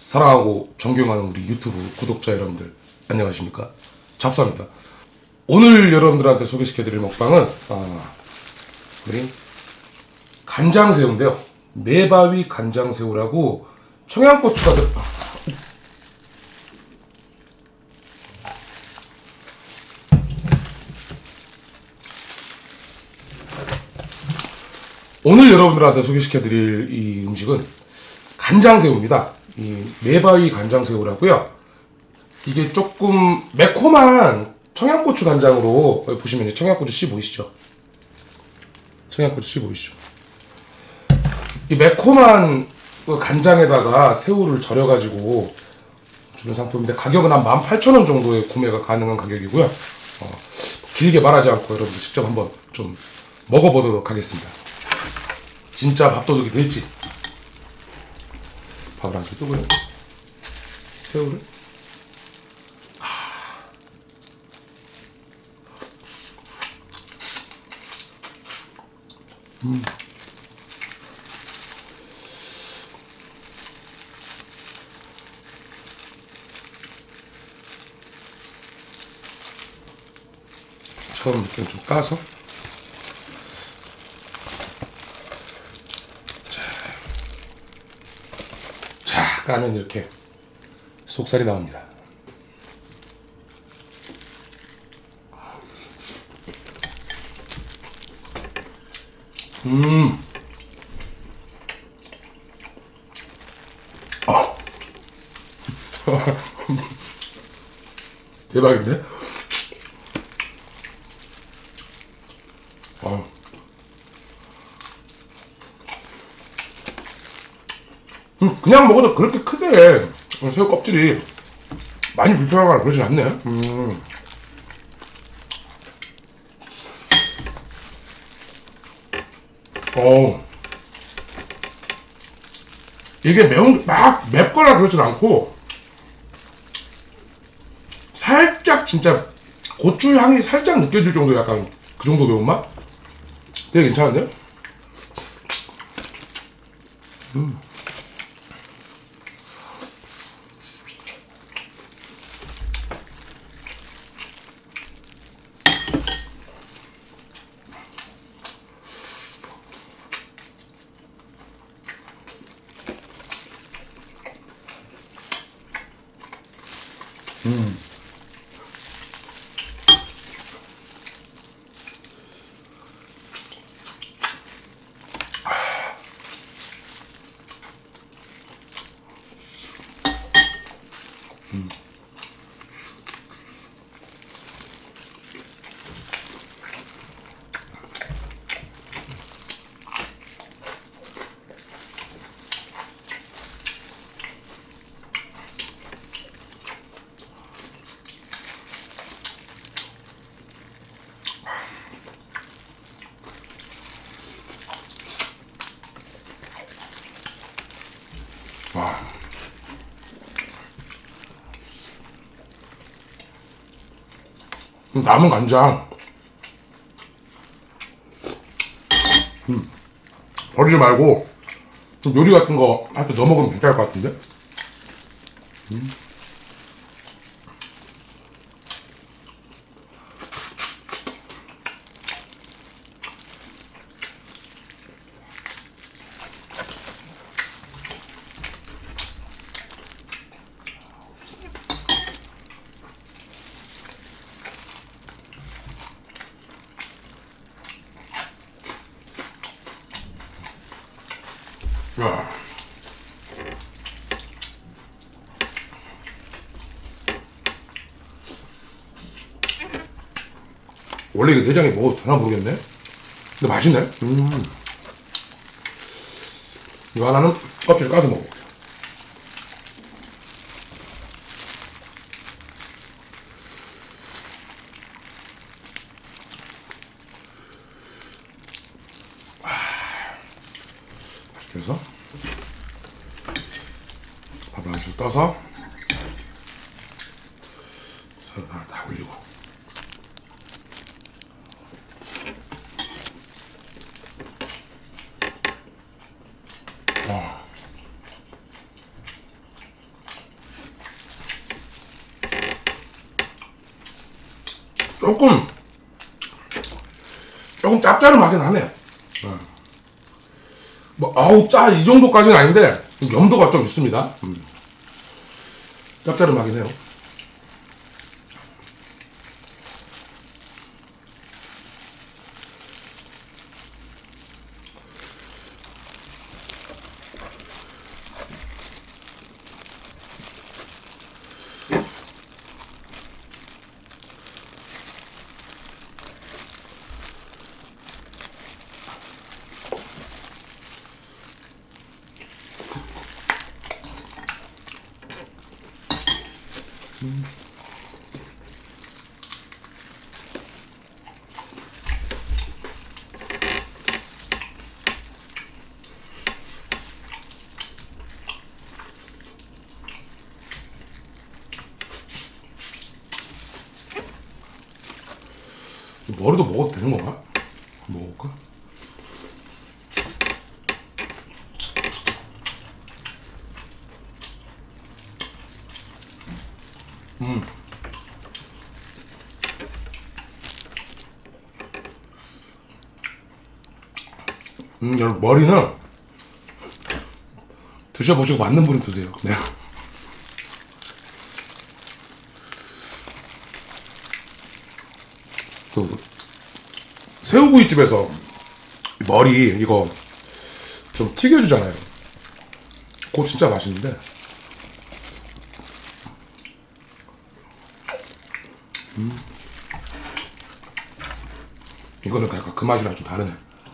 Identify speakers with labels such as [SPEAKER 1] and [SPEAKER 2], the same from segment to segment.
[SPEAKER 1] 사랑하고 존경하는 우리 유튜브 구독자 여러분들 안녕하십니까? 잡사입니다. 오늘 여러분들한테 소개시켜드릴 먹방은 우리 간장새우인데요. 매바위 간장새우라고 청양고추가 오늘 여러분들한테 소개시켜드릴 이 음식은 간장새우입니다. 이 매바위 간장새우라고요. 이게 조금 매콤한 청양고추 간장으로 보시면 청양고추 씨 보이시죠? 청양고추 씨 보이시죠? 이 매콤한 간장에다가 새우를 절여가지고 주는 상품인데 가격은 한 18,000원 정도에 구매가 가능한 가격이고요. 길게 말하지 않고 여러분들 직접 한번 좀 먹어보도록 하겠습니다. 진짜 밥도둑이 될지. 밥을 한 술 뜨고요. 새우를 처음 이렇게 좀 까서 자 까면 이렇게 속살이 나옵니다. 대박인데? 그냥 먹어도 그렇게 크게 새우 껍질이 많이 불편하거나 그러진 않네. 이게 막 맵거나 그러진 않고 살짝 진짜 고추 향이 살짝 느껴질 정도, 약간 그 정도 매운맛? 되게 괜찮은데요? 남은 간장 버리지 말고 좀 요리 같은 거 할 때 넣어 먹으면 괜찮을 것 같은데. 야. 원래 이거 내장이 먹어도 되나 모르겠네. 근데 맛있네. 이거 하나는 껍질 까서 먹어볼게요. 이렇게 해서 밥을 한술 떠서 서로 다 올리고. 조금 짭짤하긴 하네요. 뭐 아우 짜 이 정도까지는 아닌데 염도가 좀 있습니다. 짭짤하긴 해요. 머리도 먹어도 되는 건가? 먹어볼까? 여러분 머리는 드셔보시고 맞는 분은 드세요. 네. 그 새우구이집에서 머리 이거 좀 튀겨주잖아요. 그거 진짜 맛있는데 이거는 약간 그 맛이랑 좀 다르네.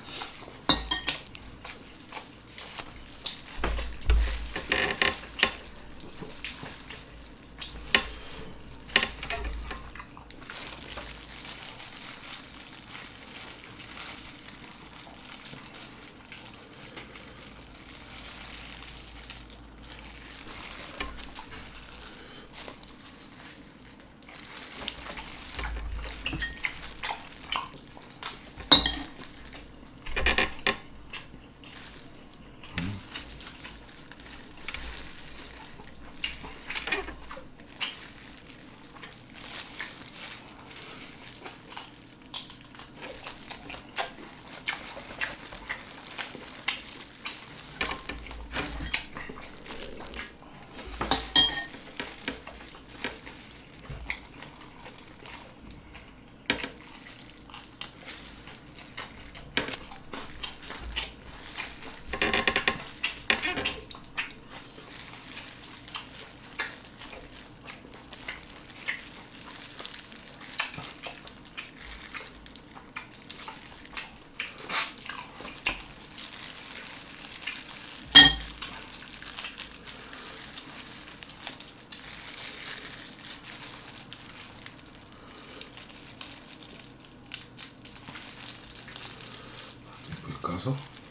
[SPEAKER 1] 가서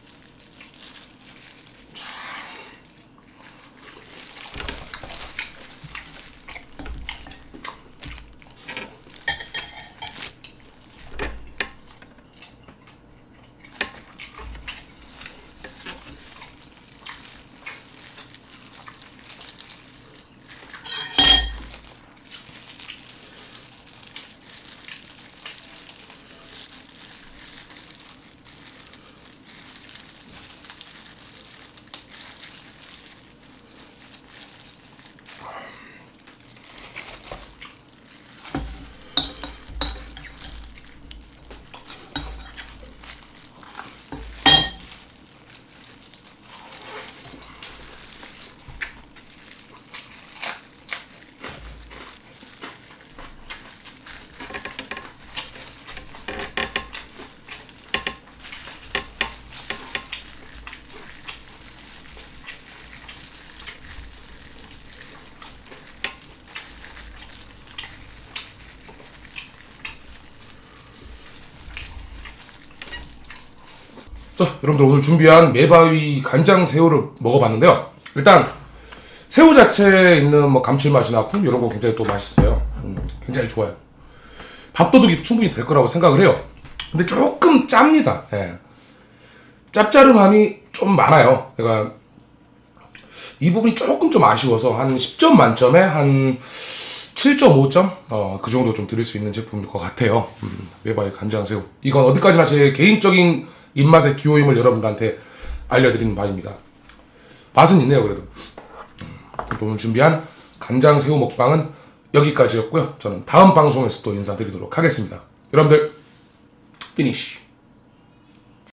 [SPEAKER 1] 자, 여러분들 오늘 준비한 매바위 간장새우를 먹어봤는데요. 일단 새우 자체에 있는 뭐 감칠맛이나 풍 이런 거 굉장히 또 맛있어요. 굉장히 좋아요. 밥도둑이 충분히 될 거라고 생각을 해요. 근데 조금 짭니다. 예. 짭짜름함이 좀 많아요. 그러니까 이 부분이 조금 좀 아쉬워서 한 10점 만점에 한 7.5점? 그 정도 좀 드릴 수 있는 제품일 것 같아요. 매바위 간장새우. 이건 어디까지나 제 개인적인 입맛의 기호임을 여러분들한테 알려드리는 바입니다. 맛은 있네요, 그래도. 오늘 준비한 간장새우 먹방은 여기까지였고요. 저는 다음 방송에서 또 인사드리도록 하겠습니다. 여러분들, 피니쉬.